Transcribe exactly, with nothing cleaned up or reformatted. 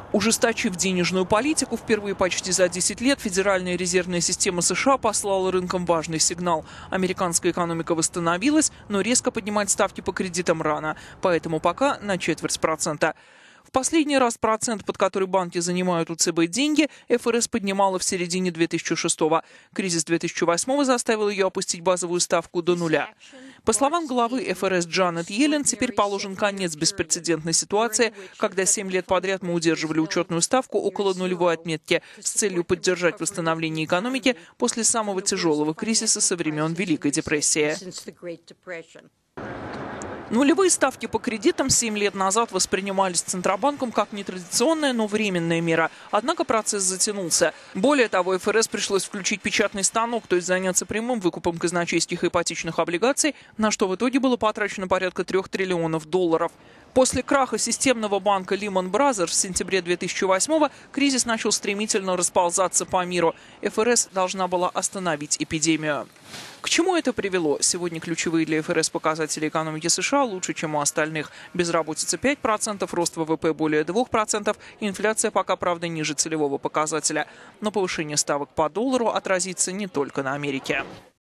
Ужесточив денежную политику, впервые почти за десять лет Федеральная резервная система США послала рынкам важный сигнал. Американская экономика восстановилась, но резко поднимать ставки по кредитам рано, поэтому пока на четверть процента. В последний раз процент, под который банки занимают у ЦБ деньги, эф эр эс поднимала в середине две тысячи шестого. Кризис две тысячи восьмого заставил ее опустить базовую ставку до нуля. По словам главы эф эр эс Джанет Йеллен, теперь положен конец беспрецедентной ситуации, когда семь лет подряд мы удерживали учетную ставку около нулевой отметки с целью поддержать восстановление экономики после самого тяжелого кризиса со времен Великой депрессии. Нулевые ставки по кредитам семь лет назад воспринимались Центробанком как нетрадиционная, но временная мера. Однако процесс затянулся. Более того, эф эр эс пришлось включить печатный станок, то есть заняться прямым выкупом казначейских ипотечных облигаций, на что в итоге было потрачено порядка трех триллионов долларов. После краха системного банка Lehman Brothers в сентябре две тысячи восьмого кризис начал стремительно расползаться по миру. эф эр эс должна была остановить эпидемию. К чему это привело? Сегодня ключевые для эф эр эс показатели экономики США лучше, чем у остальных. Безработица пять процентов, рост вэ вэ пэ более двух процентов, инфляция пока, правда, ниже целевого показателя. Но повышение ставок по доллару отразится не только на Америке.